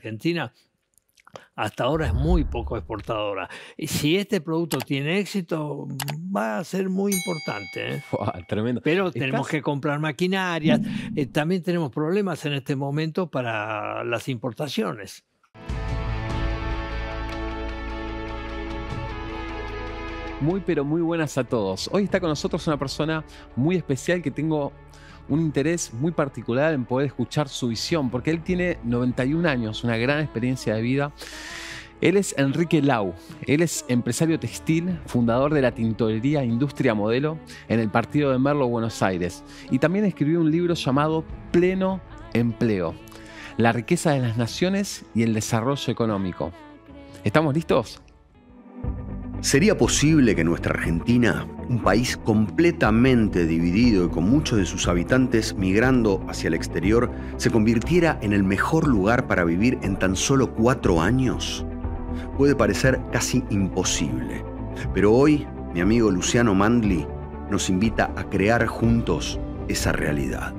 Argentina hasta ahora es muy poco exportadora. Y si este producto tiene éxito, va a ser muy importante, ¿eh? Wow, tremendo. Pero tenemos que comprar maquinarias. También tenemos problemas en este momento para las importaciones. Pero muy buenas a todos. Hoy está con nosotros una persona muy especial que tengo un interés muy particular en poder escuchar su visión, porque él tiene 91 años, una gran experiencia de vida. Él es Enrique Lau. Él es empresario textil, fundador de la tintorería Industria Modelo en el partido de Merlo, Buenos Aires. Y también escribió un libro llamado Pleno Empleo: la riqueza de las naciones y el desarrollo económico. ¿Estamos listos? ¿Sería posible que nuestra Argentina, un país completamente dividido y con muchos de sus habitantes migrando hacia el exterior, se convirtiera en el mejor lugar para vivir en tan solo 4 años? Puede parecer casi imposible, pero hoy mi amigo Luciano Mandli nos invita a crear juntos esa realidad.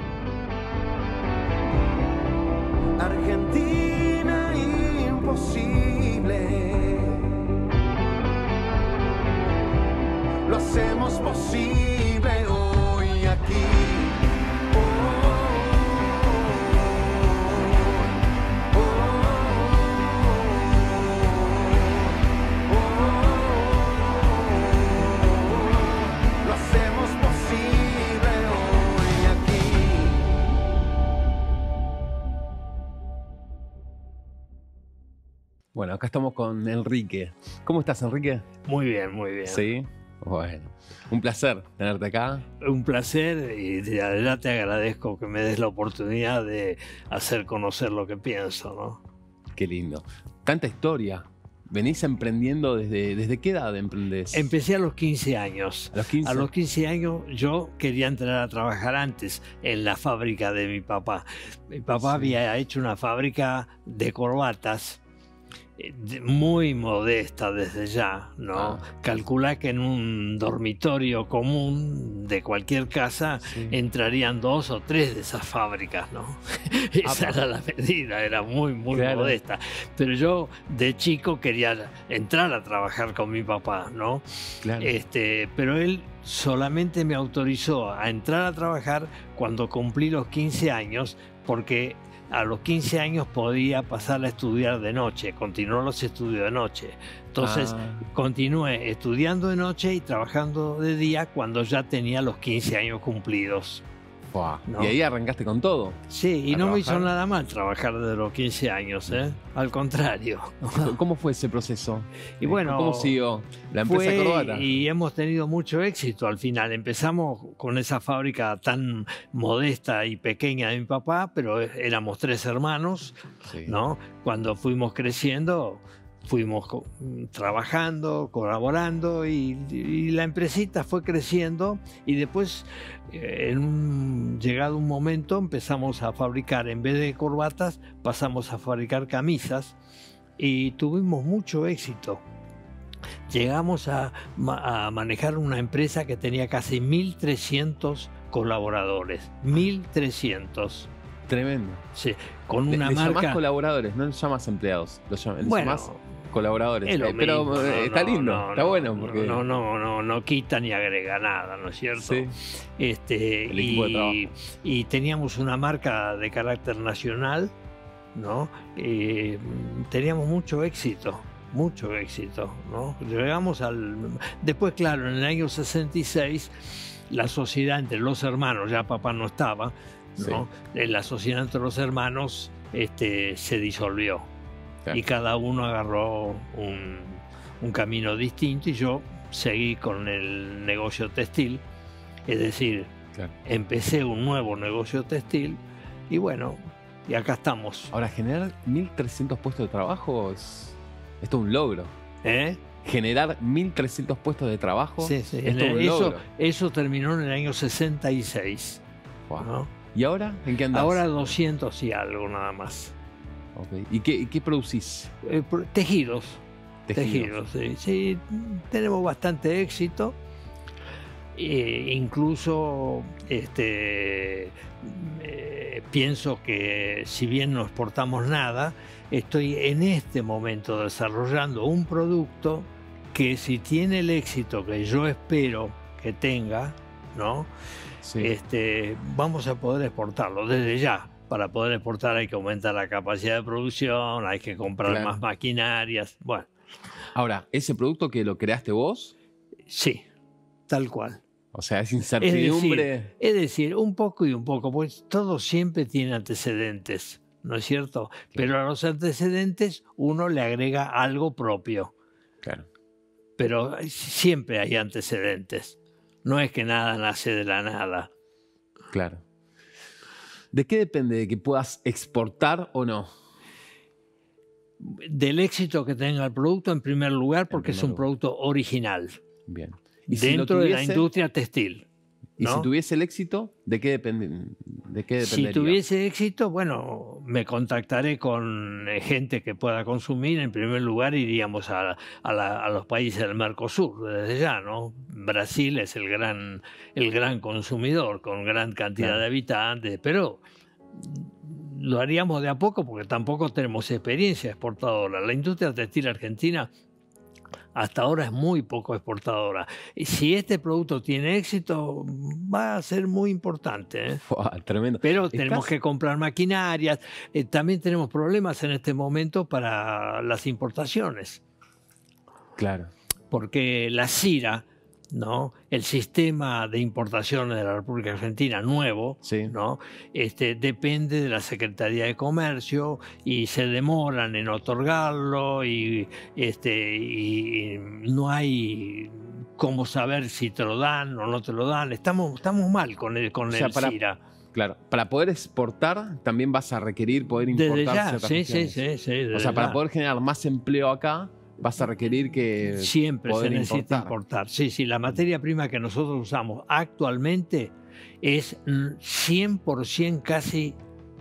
Argentina imposible. Lo hacemos posible hoy aquí. Lo hacemos posible hoy aquí. Bueno, acá estamos con Enrique. ¿Cómo estás, Enrique? Muy bien, muy bien. Sí. Bueno, un placer tenerte acá. Un placer, y de verdad te agradezco que me des la oportunidad de hacer conocer lo que pienso, ¿no? Qué lindo. Tanta historia. ¿Venís emprendiendo desde qué edad emprendés? Empecé a los 15 años. ¿A los 15? A los 15 años yo quería entrar a trabajar antes en la fábrica de mi papá. Mi papá había hecho una fábrica de corbatas muy modesta desde ya, ¿no? Calcula que en un dormitorio común de cualquier casa entrarían 2 o 3 de esas fábricas, ¿no? Esa era la medida, era muy modesta. Pero yo de chico quería entrar a trabajar con mi papá, ¿no? Claro. Pero él solamente me autorizó a entrar a trabajar cuando cumplí los 15 años, porque a los 15 años podía pasar a estudiar de noche, continuó los estudios de noche. Entonces continué estudiando de noche y trabajando de día cuando ya tenía los 15 años cumplidos. Wow. ¿No? Y ahí arrancaste con todo. Sí, y no me hizo nada mal trabajar desde los 15 años, ¿eh? Al contrario. ¿Cómo fue ese proceso? Y bueno, ¿cómo siguió la empresa Corbata? Y hemos tenido mucho éxito al final. Empezamos con esa fábrica tan modesta y pequeña de mi papá, pero éramos 3 hermanos, ¿no? Cuando fuimos creciendo, fuimos trabajando, colaborando, y la empresita fue creciendo, y después, llegado un momento, empezamos a fabricar, en vez de corbatas, pasamos a fabricar camisas, y tuvimos mucho éxito. Llegamos a manejar una empresa que tenía casi 1.300 colaboradores. 1.300. Tremendo. Sí, con una le marca... llamás colaboradores, no les llamas empleados. Les llamás colaboradores. Es lo pero mismo. está lindo, está bueno. Porque... No quita ni agrega nada, ¿no es cierto? Sí. El equipo de trabajo. Y teníamos una marca de carácter nacional, ¿no? Teníamos mucho éxito, ¿no? Llegamos después, claro, en el año 66, la sociedad entre los hermanos, ya papá no estaba, ¿no? La sociedad entre los hermanos se disolvió. Claro. Y cada uno agarró un camino distinto, y yo seguí con el negocio textil, es decir, empecé un nuevo negocio textil, y bueno, y acá estamos. Ahora, generar 1.300 puestos de trabajo es todo un logro. Generar 1.300 puestos de trabajo es todo un logro. Eso terminó en el año 66. Wow. ¿No? ¿Y ahora en qué andás? Ahora 200 y algo nada más. Okay. ¿Y qué producís? Tejidos. Tejidos, sí. Sí, tenemos bastante éxito. pienso que si bien no exportamos nada, estoy en este momento desarrollando un producto que si tiene el éxito que yo espero que tenga, ¿no? Sí. Vamos a poder exportarlo desde ya. Para poder exportar hay que aumentar la capacidad de producción, hay que comprar Claro. más maquinarias. Bueno, Ahora, ¿ese producto que lo creaste vos? sí, tal cual. O sea, es Es incertidumbre. decir, un poco y un poco, pues todo siempre tiene antecedentes, ¿no es cierto? Pero a los antecedentes uno le agrega algo propio, Claro. pero siempre hay antecedentes. No es que nada nace de la nada. Claro. ¿De qué depende de que puedas exportar o no? Del éxito que tenga el producto en primer lugar, porque es primer un producto original Bien. dentro de la industria textil. Y si ¿no? tuviese el éxito, ¿de qué dependería? Si tuviese éxito, bueno, me contactaré con gente que pueda consumir. En primer lugar, iríamos a los países del Mercosur, desde ya, ¿no? Brasil es el gran consumidor, con gran cantidad Claro. de habitantes, pero lo haríamos de a poco porque tampoco tenemos experiencia exportadora. La industria textil argentina hasta ahora es muy poco exportadora. Y si este producto tiene éxito, va a ser muy importante, ¿eh? Fua, tremendo. Pero tenemos ¿Estás? que comprar maquinarias. También tenemos problemas en este momento para las importaciones, Claro. porque la CIRA, ¿no? El sistema de importaciones de la República Argentina nuevo, Sí. ¿no? Depende de la Secretaría de Comercio y se demoran en otorgarlo y no hay cómo saber si te lo dan o no te lo dan. Estamos mal con el sea, para- CIRA. Claro. Para poder exportar, también vas a requerir poder importar Desde ya, ciertas sí, cuestiones. sí. O desde sea, para ya. poder generar más empleo acá, vas a requerir que Siempre se poder necesita importar. Sí, la materia prima que nosotros usamos actualmente es 100%, casi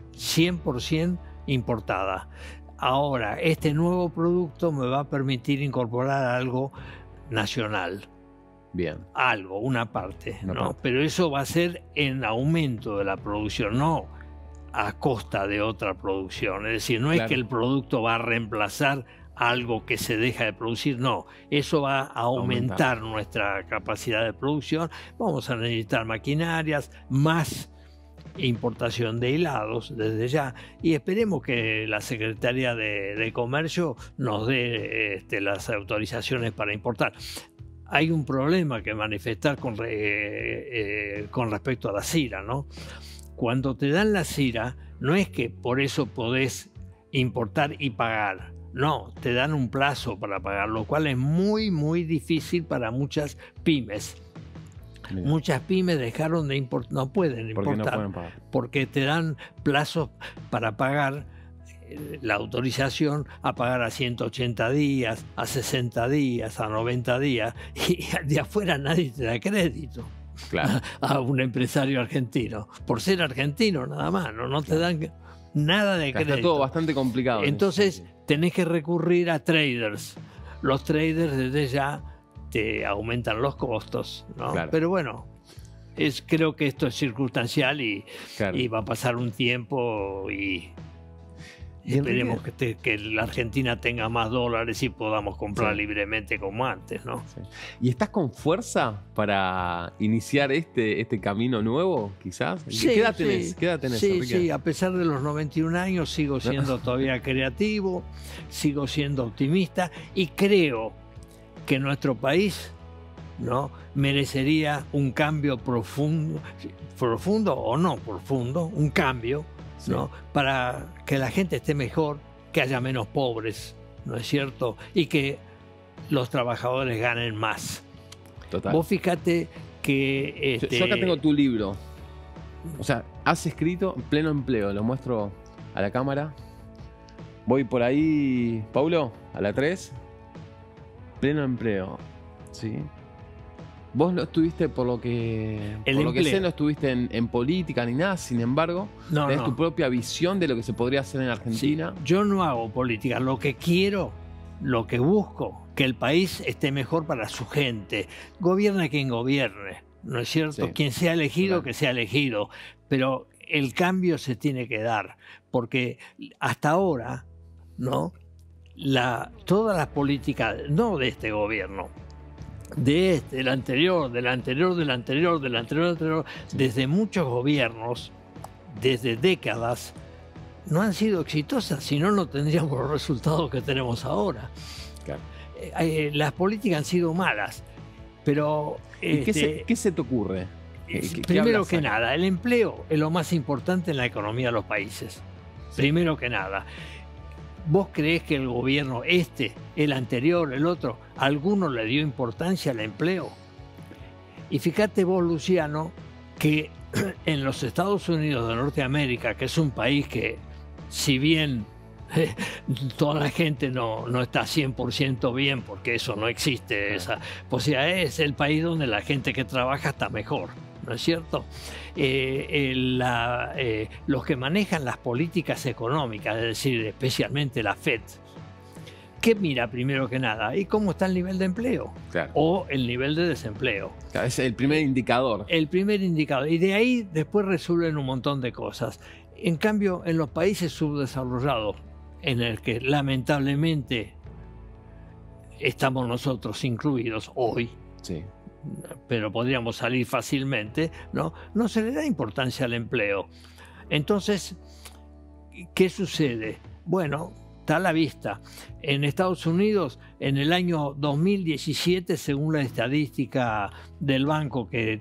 100% importada. Ahora, este nuevo producto me va a permitir incorporar algo nacional, Bien. algo, una parte, Una ¿no? parte. Pero eso va a ser en aumento de la producción, no a costa de otra producción. Es decir, no es Claro. que el producto va a reemplazar algo que se deja de producir, no. Eso va a aumentar nuestra capacidad de producción. Vamos a necesitar maquinarias, más importación de hilados desde ya, y esperemos que la Secretaría de Comercio nos dé las autorizaciones para importar. Hay un problema que manifestar con respecto a la CIRA, ¿no? Cuando te dan la CIRA, no es que por eso podés importar y pagar. No, te dan un plazo para pagar, lo cual es muy, muy difícil para muchas pymes. Mira. Muchas pymes dejaron de importar, no pueden ¿Por qué importar, no pueden pagar? porque te dan plazos para pagar la autorización a pagar a 180 días, a 60 días, a 90 días, y de afuera nadie te da crédito Claro. a un empresario argentino, por ser argentino nada más, no te dan nada de crédito. Está todo bastante complicado. en ese Entonces sentido. tenés que recurrir a traders. Los traders desde ya te aumentan los costos, ¿no? Claro. Pero bueno, creo que esto es circunstancial y Claro. va a pasar un tiempo y Y esperemos que la Argentina tenga más dólares y podamos comprar Sí. libremente como antes, ¿no? Sí. ¿Y estás con fuerza para iniciar este camino nuevo, quizás? ¿Qué edad tenés? ¿Qué edad tenés, Sí, Enrique? sí, a pesar de los 91 años sigo siendo todavía creativo, sigo siendo optimista y creo que nuestro país, ¿no?, merecería un cambio profundo o no profundo, un cambio, Sí. ¿no?, para que la gente esté mejor, que haya menos pobres, ¿no es cierto? Y que los trabajadores ganen más. Total. Vos fíjate que... Yo acá tengo tu libro. O sea, has escrito en pleno empleo. Lo muestro a la cámara. Voy por ahí, Paulo, a la 3. Pleno empleo. Sí. Vos no estuviste, por lo que empleo. sé, no estuviste en política ni nada. Sin embargo, No, tenés no. tu propia visión de lo que se podría hacer en Sí, Argentina. yo no hago política, lo que quiero, lo que busco, que el país esté mejor para su gente. Gobierne quien gobierne, ¿no es cierto? Sí. Quien sea elegido, Claro. que sea elegido. Pero el cambio se tiene que dar, porque hasta ahora, ¿no? Todas las políticas, no de este gobierno, del anterior, desde muchos gobiernos, desde décadas, no han sido exitosas, si no, no tendríamos los resultados que tenemos ahora. Claro. Las políticas han sido malas, pero... ¿Y qué se te ocurre? Primero que nada, el empleo es lo más importante en la economía de los países. Primero que nada. ¿Vos creés que el gobierno el anterior, el otro, alguno le dio importancia al empleo? Y fíjate vos, Luciano, que en los Estados Unidos de Norteamérica, que es un país que, si bien toda la gente no está 100% bien, porque eso no existe, esa posibilidad, es el país donde la gente que trabaja está mejor, ¿no es cierto? Los que manejan las políticas económicas, es decir, especialmente la FED, ¿qué mira primero que nada? ¿Y cómo está el nivel de empleo? Claro. O el nivel de desempleo. Claro, es el primer indicador. El primer indicador. Y de ahí después resuelven un montón de cosas. En cambio, en los países subdesarrollados, en el que lamentablemente estamos nosotros incluidos hoy, Sí. pero podríamos salir fácilmente, no se le da importancia al empleo. Entonces, ¿qué sucede? Bueno, está a la vista. En Estados Unidos, en el año 2017, según la estadística del banco que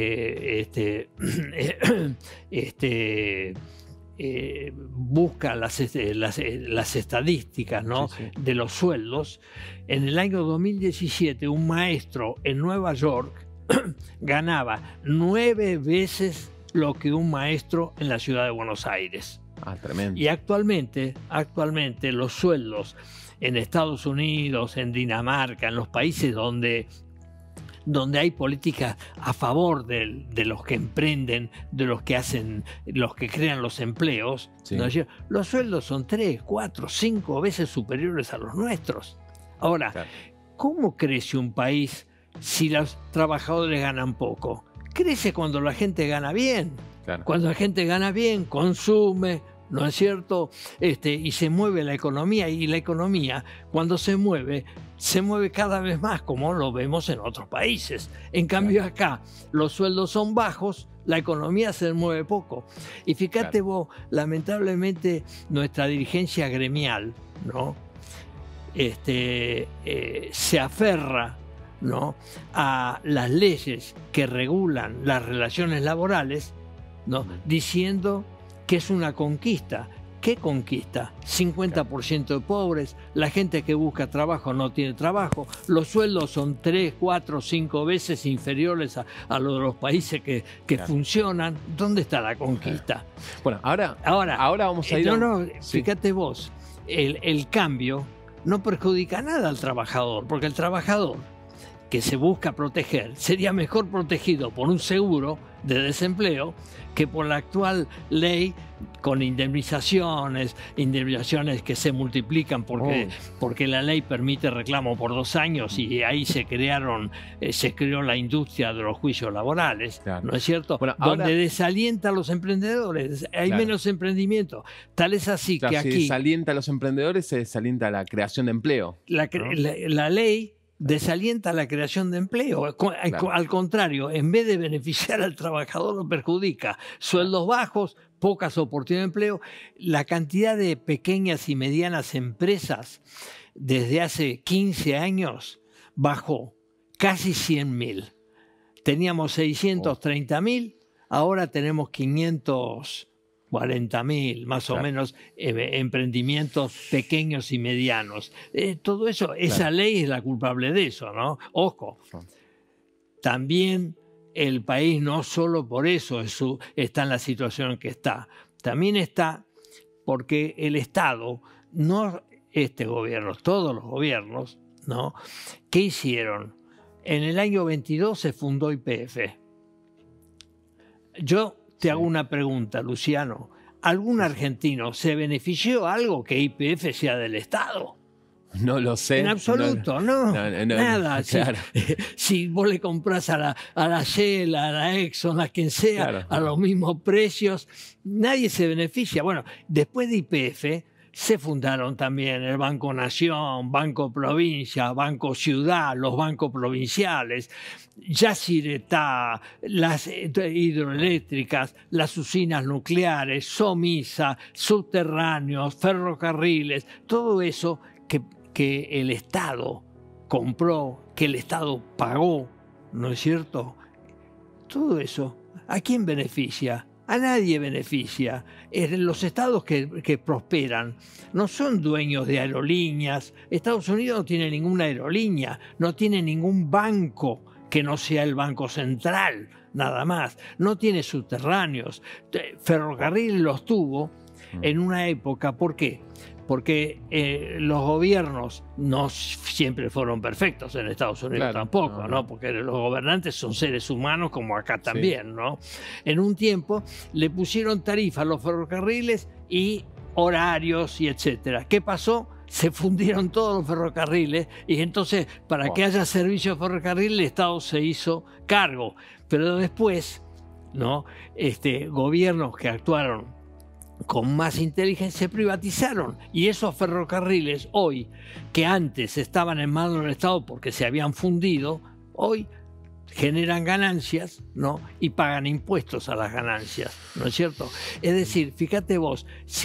busca las estadísticas, ¿no? Sí. De los sueldos, en el año 2017 un maestro en Nueva York ganaba 9 veces lo que un maestro en la ciudad de Buenos Aires. Ah, tremendo. Y actualmente los sueldos en Estados Unidos, en Dinamarca, en los países donde hay políticas a favor de los que emprenden, de los que crean los empleos, Sí. ¿no? Los sueldos son 3, 4, 5 veces superiores a los nuestros. Ahora, Claro. ¿cómo crece un país si los trabajadores ganan poco? Crece cuando la gente gana bien. Claro. Cuando la gente gana bien, consume, ¿no es cierto? Y se mueve la economía. Y la economía, cuando se mueve cada vez más, como lo vemos en otros países. En cambio, acá los sueldos son bajos, la economía se mueve poco. Y fíjate vos, lamentablemente, nuestra dirigencia gremial, ¿no? Se aferra, ¿no? a las leyes que regulan las relaciones laborales, ¿no? diciendo que es una conquista. ¿Qué conquista? 50% de pobres, la gente que busca trabajo no tiene trabajo, los sueldos son 3, 4, 5 veces inferiores a los de los países que funcionan. ¿Dónde está la conquista? Bueno, ahora vamos a ir Sí. Fíjate vos, el cambio no perjudica nada al trabajador, porque el trabajador que se busca proteger sería mejor protegido por un seguro de desempleo que por la actual ley con indemnizaciones que se multiplican porque la ley permite reclamo por 2 años y ahí se creó la industria de los juicios laborales, Claro. ¿no es cierto? Bueno, donde desalienta a los emprendedores, hay Claro. menos emprendimiento. Tal es así Claro, que si aquí desalienta a los emprendedores, se desalienta la creación de empleo. la ley desalienta la creación de empleo. Claro. Al contrario, en vez de beneficiar al trabajador, lo perjudica. Sueldos bajos, pocas oportunidades de empleo. La cantidad de pequeñas y medianas empresas desde hace 15 años bajó casi 100.000. Teníamos 630.000, ahora tenemos 540.000, más o menos, emprendimientos pequeños y medianos. Todo eso, esa ley es la culpable de eso, ¿no? Ojo, también el país no solo por eso está en la situación en que está, también está porque el Estado, no este gobierno, todos los gobiernos, ¿no? ¿Qué hicieron? En el año 22 se fundó YPF. Yo te hago una pregunta, Luciano. ¿Algún argentino se benefició algo que YPF sea del Estado? No lo sé. En absoluto, no, nada. Claro. Si vos le comprás a la Shell, a la Exxon, a quien sea, Claro. a los mismos precios, nadie se beneficia. Bueno, después de YPF se fundaron también el Banco Nación, Banco Provincia, Banco Ciudad, los bancos provinciales, Yacyretá, las hidroeléctricas, las usinas nucleares, Somisa, subterráneos, ferrocarriles, todo eso que el Estado compró, que el Estado pagó, ¿no es cierto? Todo eso, ¿a quién beneficia? A nadie beneficia. Los estados que prosperan no son dueños de aerolíneas. Estados Unidos no tiene ninguna aerolínea, no tiene ningún banco que no sea el Banco Central, nada más. No tiene subterráneos. Ferrocarriles los tuvo en una época. ¿Por qué? Porque los gobiernos no siempre fueron perfectos en Estados Unidos, claro, tampoco, ¿no? Porque los gobernantes son seres humanos como acá también, ¿no? En un tiempo le pusieron tarifa a los ferrocarriles y horarios y etcétera. ¿Qué pasó? Se fundieron todos los ferrocarriles y entonces para que haya servicio de ferrocarril el Estado se hizo cargo. Pero después, ¿no? Gobiernos que actuaron con más inteligencia se privatizaron, y esos ferrocarriles hoy, que antes estaban en manos del Estado porque se habían fundido, hoy generan ganancias, ¿no? Y pagan impuestos a las ganancias, ¿no es cierto? Es decir, fíjate vos,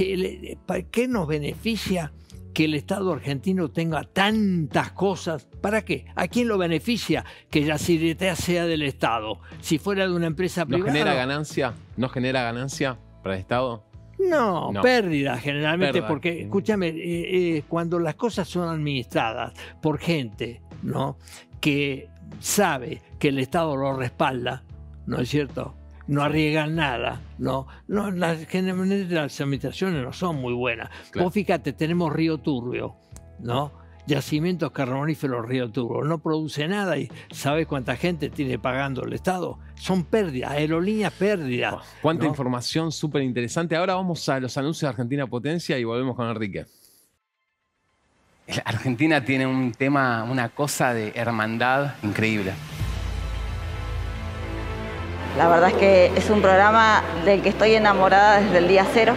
¿qué nos beneficia que el Estado argentino tenga tantas cosas? ¿Para qué? ¿A quién lo beneficia que Yacyretá sea del Estado? Si fuera de una empresa privada. ¿No genera ganancia? ¿No genera ganancia para el Estado? No, pérdida generalmente, Pérdida. Porque, escúchame, cuando las cosas son administradas por gente, ¿no? Que sabe que el Estado lo respalda, ¿no es cierto? No arriesgan nada, ¿no? Generalmente las administraciones no son muy buenas. Claro. Vos fíjate, tenemos Río Turbio, ¿no? Yacimientos carboníferos Río Turbio, no produce nada y ¿sabes cuánta gente tiene pagando el Estado? Son pérdidas, aerolíneas pérdidas. Cuánta ¿no? información súper interesante. Ahora vamos a los anuncios de Argentina Potencia y volvemos con Enrique. Argentina tiene un tema, una cosa de hermandad increíble. La verdad es que es un programa del que estoy enamorada desde el día cero.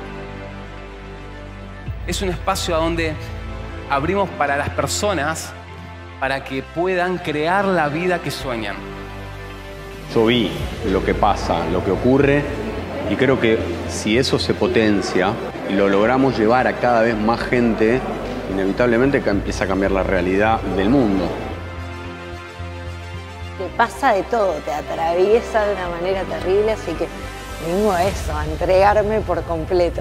Es un espacio a donde abrimos para las personas para que puedan crear la vida que sueñan. Yo vi lo que pasa, lo que ocurre, y creo que si eso se potencia y lo logramos llevar a cada vez más gente, inevitablemente empieza a cambiar la realidad del mundo. Te pasa de todo, te atraviesa de una manera terrible, así que vengo a eso, a entregarme por completo.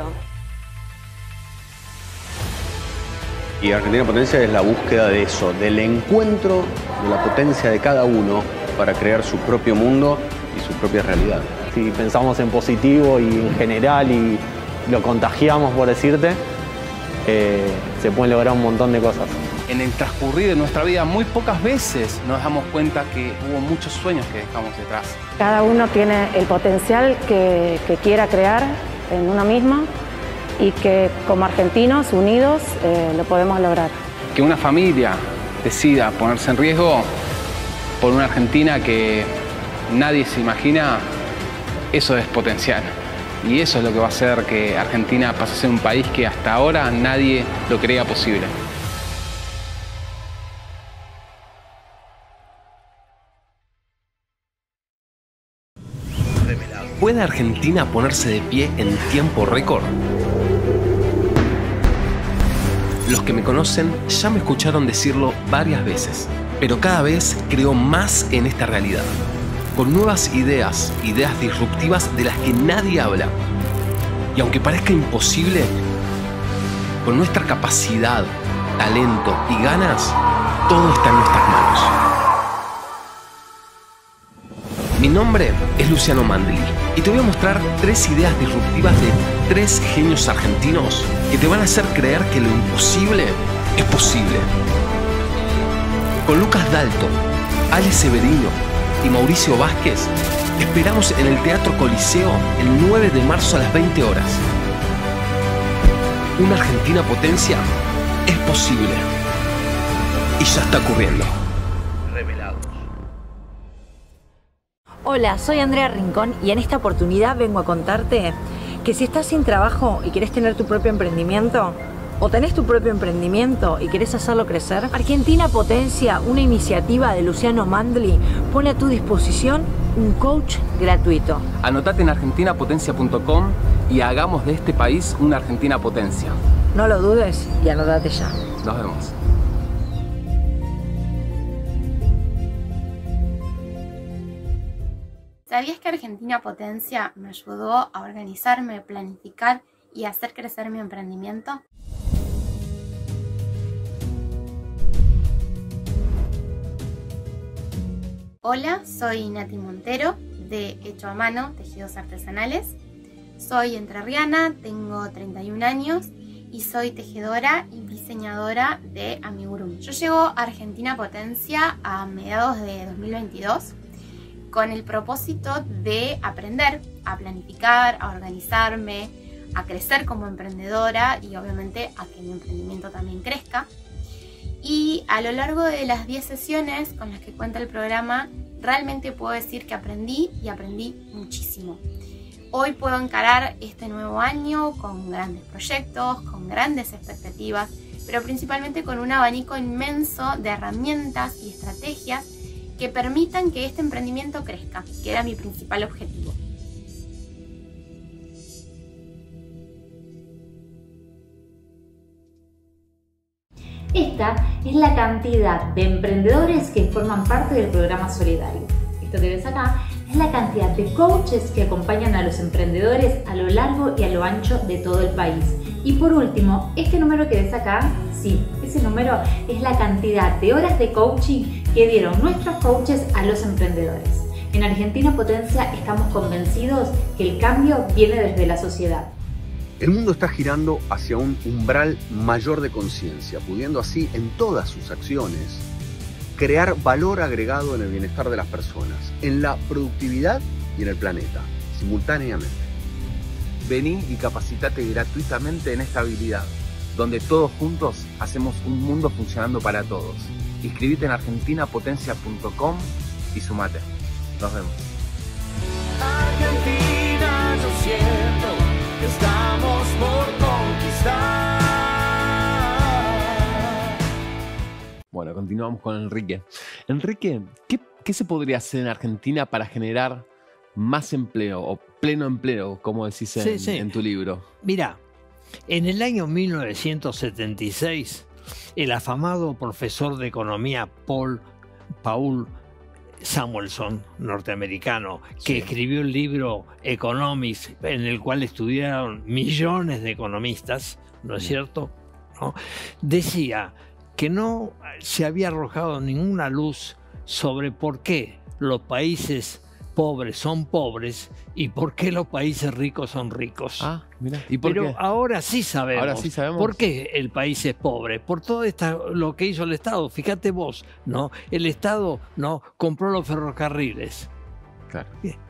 Y Argentina Potencia es la búsqueda de eso, del encuentro de la potencia de cada uno para crear su propio mundo y su propia realidad. Si pensamos en positivo y en general y lo contagiamos, por decirte, se pueden lograr un montón de cosas. En el transcurrir de nuestra vida, muy pocas veces nos damos cuenta que hubo muchos sueños que dejamos detrás. Cada uno tiene el potencial que quiera crear en uno mismo y que como argentinos unidos lo podemos lograr. Que una familia decida ponerse en riesgo por una Argentina que nadie se imagina, eso es potencial. Y eso es lo que va a hacer que Argentina pase a ser un país que hasta ahora nadie lo creía posible. ¿Puede Argentina ponerse de pie en tiempo récord? Los que me conocen ya me escucharon decirlo varias veces, pero cada vez creo más en esta realidad, con nuevas ideas disruptivas de las que nadie habla. Y aunque parezca imposible, con nuestra capacidad, talento y ganas, todo está en nuestras manos. Mi nombre es Luciano Mandri y te voy a mostrar 3 ideas disruptivas de 3 genios argentinos que te van a hacer creer que lo imposible es posible. Con Lucas Dalto, Ale Severino y Mauricio Vázquez, te esperamos en el Teatro Coliseo el 9 de marzo a las 20 horas. Una Argentina Potencia es posible. Y ya está ocurriendo. Revelados. Hola, soy Andrea Rincón y en esta oportunidad vengo a contarte que si estás sin trabajo y querés tener tu propio emprendimiento, o tenés tu propio emprendimiento y querés hacerlo crecer, Argentina Potencia, una iniciativa de Luciano Mandli, pone a tu disposición un coach gratuito. Anotate en argentinapotencia.com y hagamos de este país una Argentina Potencia. No lo dudes y anotate ya. Nos vemos. ¿Sabías que Argentina Potencia me ayudó a organizarme, planificar y hacer crecer mi emprendimiento? Hola, soy Nati Montero de Hecho a Mano, Tejidos Artesanales. Soy entrerriana, tengo 31 años y soy tejedora y diseñadora de amigurumi. Yo llego a Argentina Potencia a mediados de 2022 con el propósito de aprender a planificar, a organizarme, a crecer como emprendedora y obviamente a que mi emprendimiento también crezca. Y a lo largo de las 10 sesiones con las que cuenta el programa, realmente puedo decir que aprendí y aprendí muchísimo. Hoy puedo encarar este nuevo año con grandes proyectos, con grandes expectativas, pero principalmente con un abanico inmenso de herramientas y estrategias que permitan que este emprendimiento crezca, que era mi principal objetivo. Esta es la cantidad de emprendedores que forman parte del programa solidario. Esto que ves acá es la cantidad de coaches que acompañan a los emprendedores a lo largo y a lo ancho de todo el país. Y por último, este número que ves acá, sí, ese número es la cantidad de horas de coaching que dieron nuestros coaches a los emprendedores. En Argentina Potencia estamos convencidos que el cambio viene desde la sociedad. El mundo está girando hacia un umbral mayor de conciencia, pudiendo así en todas sus acciones crear valor agregado en el bienestar de las personas, en la productividad y en el planeta, simultáneamente. Vení y capacitate gratuitamente en esta habilidad, donde todos juntos hacemos un mundo funcionando para todos. Inscribite en argentinapotencia.com y sumate. Nos vemos. Argentina, yo siento que estamos por conquistar. Bueno, continuamos con Enrique. Enrique, ¿qué se podría hacer en Argentina para generar más empleo o pleno empleo, como decís en tu libro? Mira, en el año 1976, el afamado profesor de economía Paul Samuelson, norteamericano, que escribió el libro Economics, en el cual estudiaron millones de economistas, ¿no es cierto? ¿No? Decía que no se había arrojado ninguna luz sobre por qué los países pobres son pobres y por qué los países ricos son ricos. Ah, mira. ¿Y por Pero qué? ahora sí sabemos. Ahora sí sabemos. ¿Por qué el país es pobre? Por todo lo que hizo el Estado. Fíjate vos, ¿no? El Estado, ¿no?, compró los ferrocarriles. Claro.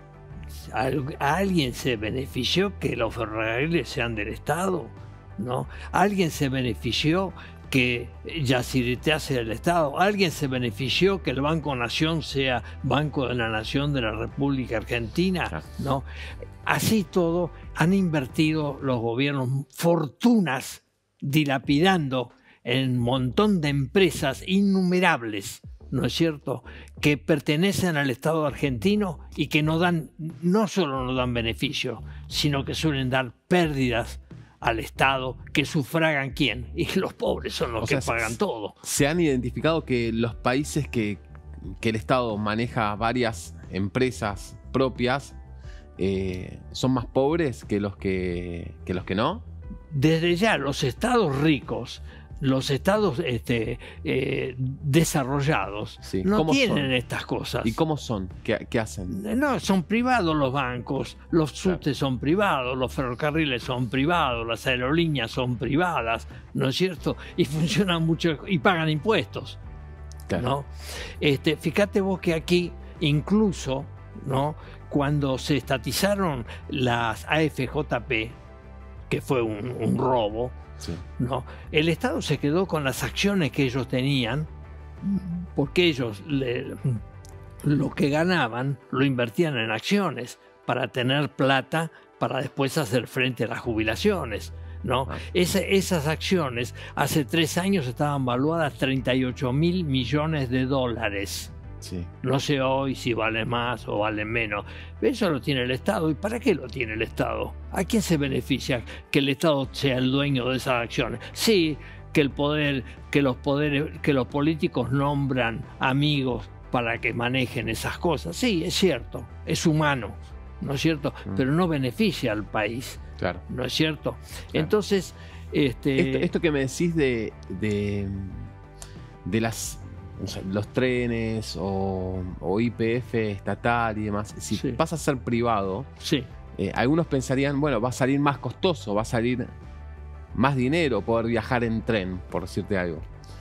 ¿A alguien se benefició que los ferrocarriles sean del Estado? ¿No? ¿Alguien se benefició que Yacyretá sea el Estado? ¿Alguien se benefició que el Banco Nación sea Banco de la Nación de la República Argentina? ¿No? Así todo, han invertido los gobiernos fortunas dilapidando en un montón de empresas innumerables, ¿no es cierto?, que pertenecen al Estado argentino y que no solo no dan beneficio, sino que suelen dar pérdidas al Estado, que sufragan ¿quién? Y los pobres son los que pagan todo. Se han identificado que los países que el Estado maneja varias empresas propias son más pobres que los que no. Desde ya, los estados ricos, los estados desarrollados, no tienen estas cosas. ¿Y cómo son? ¿Qué hacen? No, son privados los bancos, los subtes son privados, los ferrocarriles son privados, las aerolíneas son privadas, ¿no es cierto? Y funcionan mucho y pagan impuestos. ¿No? Fíjate vos que aquí, incluso, ¿no?, cuando se estatizaron las AFJP, que fue un robo, Sí. ¿no? El Estado se quedó con las acciones que ellos tenían, porque ellos lo que ganaban lo invertían en acciones para tener plata para después hacer frente a las jubilaciones, ¿no? Esas acciones hace 3 años estaban valuadas 38.000 millones de dólares. Sí. No sé hoy si valen más o valen menos. Eso lo tiene el Estado. ¿Y para qué lo tiene el Estado? ¿A quién se beneficia que el Estado sea el dueño de esas acciones? Sí, que los políticos nombran amigos para que manejen esas cosas. Sí, es cierto, es humano, ¿no es cierto? Pero no beneficia al país. Claro. ¿No es cierto? Claro. Entonces, esto que me decís de los trenes o YPF estatal y demás, si pasa a ser privado, algunos pensarían, bueno, va a salir más costoso, va a salir más dinero poder viajar en tren, por decirte algo.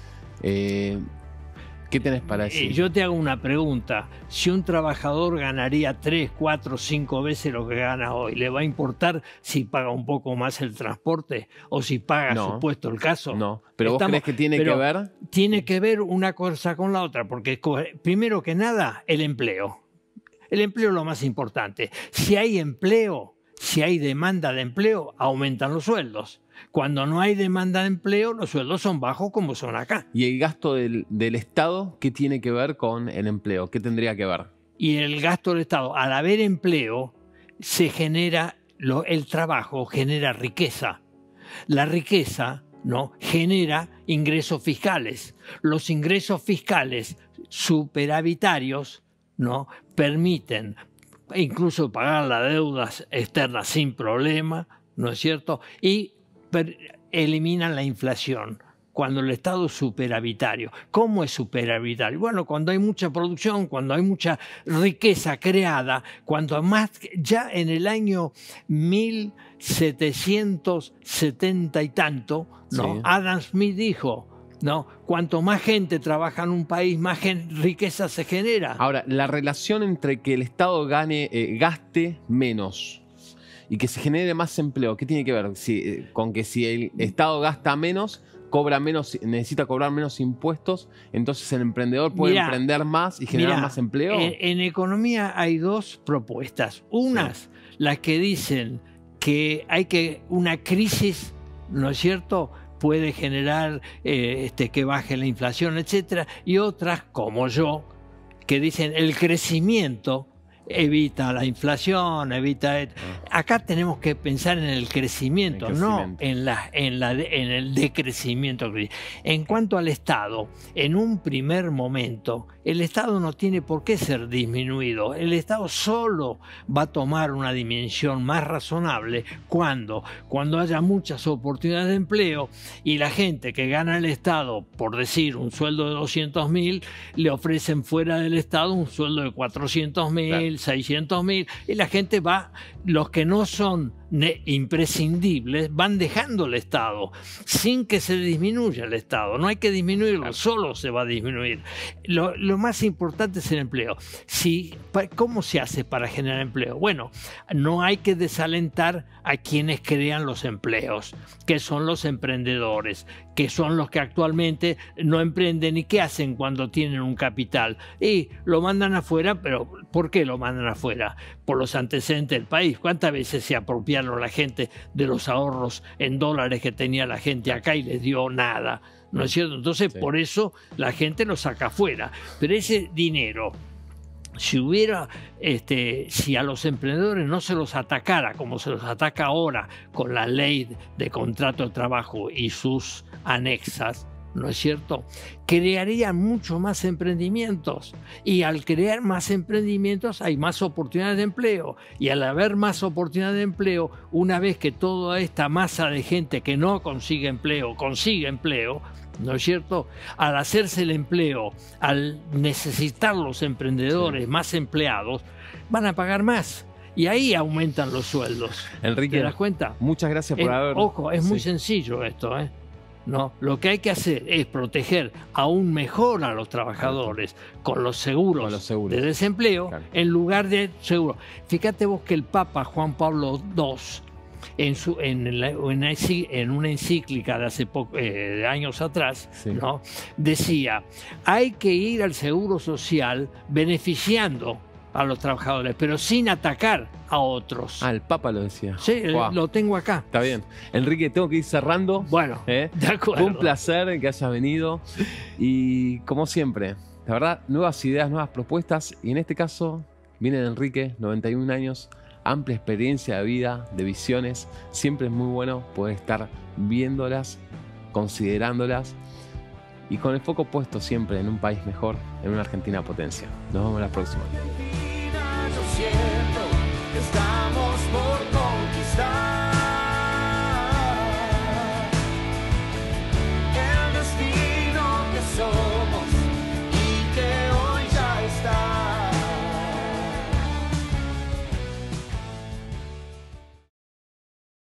¿Qué tenés para decir? Yo te hago una pregunta. Si un trabajador ganaría 3, 4, 5 veces lo que gana hoy, ¿le va a importar si paga un poco más el transporte o si paga supuesto el caso? No, pero ¿vos crees que tiene que ver? Tiene que ver una cosa con la otra, porque primero que nada, el empleo. El empleo es lo más importante. Si hay empleo, si hay demanda de empleo, aumentan los sueldos. Cuando no hay demanda de empleo, los sueldos son bajos como son acá. ¿Y el gasto del Estado qué tiene que ver con el empleo? ¿Qué tendría que ver? Y el gasto del Estado, al haber empleo, se genera, el trabajo genera riqueza. La riqueza, ¿no?, genera ingresos fiscales. Los ingresos fiscales superavitarios, ¿no?, permiten incluso pagar las deudas externas sin problema, ¿no es cierto? Y eliminan la inflación cuando el Estado es superavitario. ¿Cómo es superavitario? Bueno, cuando hay mucha producción, cuando hay mucha riqueza creada, cuando más, ya en el año 1770 y tanto, ¿no?, Adam Smith dijo, ¿no?, cuanto más gente trabaja en un país, más riqueza se genera. Ahora, la relación entre que el Estado gaste menos y que se genere más empleo, ¿qué tiene que ver con que si el Estado gasta menos, cobra menos, necesita cobrar menos impuestos, entonces el emprendedor puede emprender más y generar más empleo? En economía hay dos propuestas. Unas, las que dicen que una crisis, ¿no es cierto?, puede generar que baje la inflación, etcétera, y otras, como yo, que dicen el crecimiento evita la inflación, Acá tenemos que pensar en el crecimiento, no en el decrecimiento. En cuanto al Estado, en un primer momento, el Estado no tiene por qué ser disminuido. El Estado solo va a tomar una dimensión más razonable cuando haya muchas oportunidades de empleo y la gente que gana el Estado, por decir, un sueldo de 200.000, le ofrecen fuera del Estado un sueldo de 400.000, 600.000, y la gente va, los que no son imprescindibles, van dejando el Estado sin que se disminuya el Estado. No hay que disminuirlo, solo se va a disminuir. Lo más importante es el empleo. ¿Cómo se hace para generar empleo? Bueno, no hay que desalentar a quienes crean los empleos, que son los emprendedores, que son los que actualmente no emprenden. ¿Y qué hacen cuando tienen un capital? Y lo mandan afuera. ¿Pero por qué lo mandan afuera? Por los antecedentes del país. ¿Cuántas veces se apropiaron la gente de los ahorros en dólares que tenía la gente acá y les dio nada? ¿No es cierto? Entonces, por eso la gente lo saca afuera. Pero ese dinero, si a los emprendedores no se los atacara como se los ataca ahora con la ley de contrato de trabajo y sus anexas, ¿no es cierto?, crearían mucho más emprendimientos, y al crear más emprendimientos hay más oportunidades de empleo, y al haber más oportunidades de empleo, una vez que toda esta masa de gente que no consigue empleo, ¿no es cierto?, al hacerse el empleo, al necesitar los emprendedores más empleados, van a pagar más. Y ahí aumentan los sueldos. Enrique, ¿te das cuenta? Muchas gracias por haber... Ojo, es muy sencillo esto, ¿eh? No, lo que hay que hacer es proteger aún mejor a los trabajadores con los seguros de desempleo, en lugar de seguros. Fíjate vos que el Papa Juan Pablo II en una encíclica de hace de años atrás, Sí. ¿no? Decía, hay que ir al seguro social beneficiando a los trabajadores, pero sin atacar a otros. Ah, el Papa lo decía. Sí, Guau. lo tengo acá. Está bien. Enrique, tengo que ir cerrando. Bueno, de acuerdo. Fue un placer que hayas venido. Y como siempre, la verdad, nuevas ideas, nuevas propuestas. Y en este caso, viene Enrique, 91 años, amplia experiencia de vida, de visiones. Siempre es muy bueno poder estar viéndolas, considerándolas y con el foco puesto siempre en un país mejor, en una Argentina potencia. Nos vemos la próxima. Yo siento que estamos por